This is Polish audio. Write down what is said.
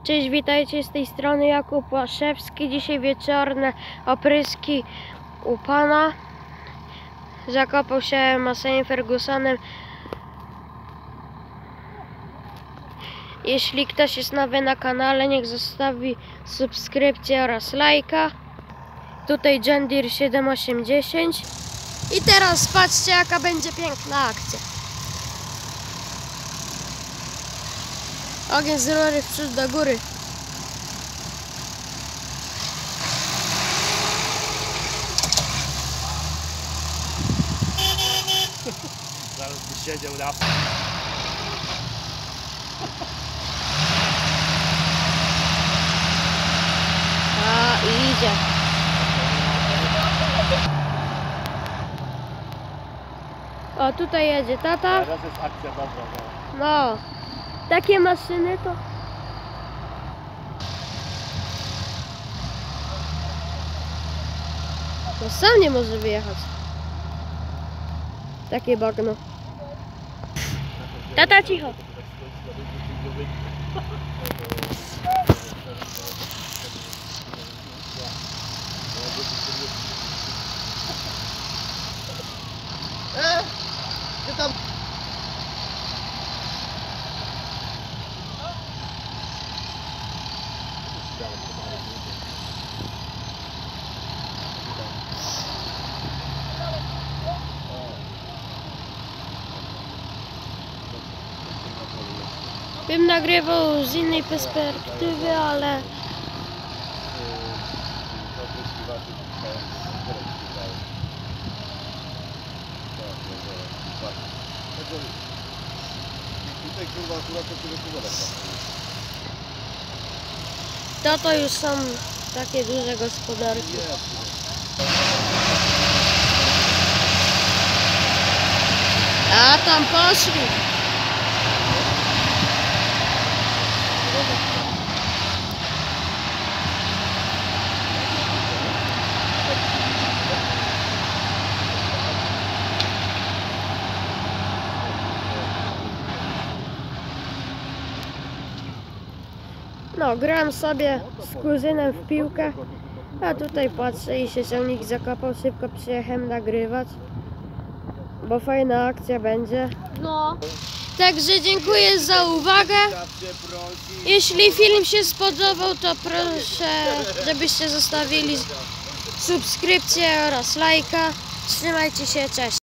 Cześć, witajcie, z tej strony Jakub Łaszewski. Dzisiaj wieczorne opryski u pana. Zakopał się Masseyem Fergusonem. Jeśli ktoś jest nowy na kanale, niech zostawi subskrypcję oraz lajka. Tutaj John Deere 7810. I teraz patrzcie, jaka będzie piękna akcja. Ogień z rury w przód do góry. Zaraz by siedział na... A, idzie. O, tutaj jedzie tata. Teraz jest akcja dobra. No, takie maszyny to... No sam nie może wyjechać. Takie bagno. Tata, cicho. Ty tam... Bym nagrywał z innej perspektywy, ale... To już są takie duże gospodarki. A tam poszli. No, gram sobie z kuzynem w piłkę, a tutaj patrzę i się ciągnik zakopał. Szybko przyjechałem nagrywać, bo fajna akcja będzie. No. Także dziękuję za uwagę. Jeśli film się spodobał, to proszę, żebyście zostawili subskrypcję oraz lajka. Trzymajcie się, cześć.